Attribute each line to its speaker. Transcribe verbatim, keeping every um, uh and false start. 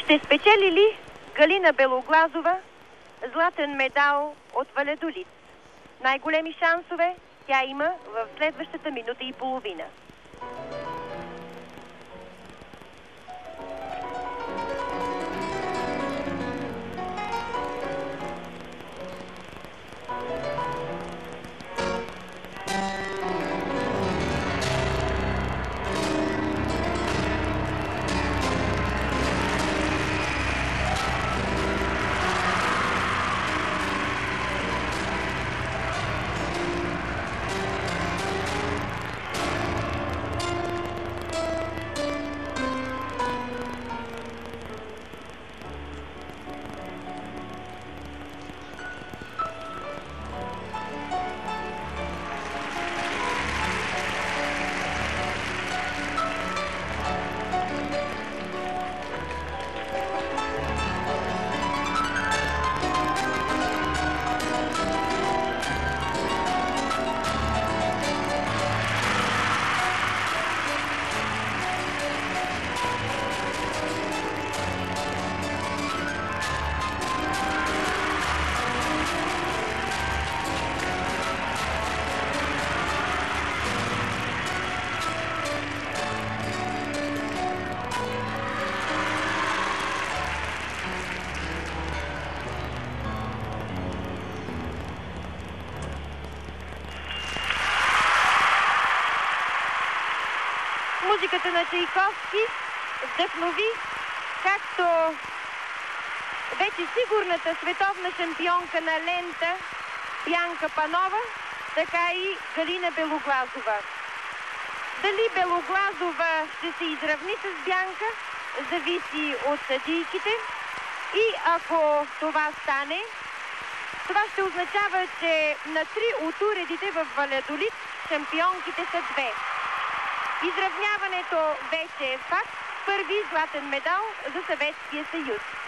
Speaker 1: Ще спечели ли Галина Белоглазова златен медал от Валядолид? Най-големи шансове тя има в следващата минута и половина. Музиката на Чайковски вдъхнови както вече сигурната световна шампионка на лента Бянка Панова, така и Галина Белоглазова. Дали Белоглазова ще се изравни с Бянка, зависи от съдийките, и ако това стане, това ще означава, че на три от уредите в Валядолид шампионките са две. Изравняването вече е факт. Първи златен медал за Съветския съюз.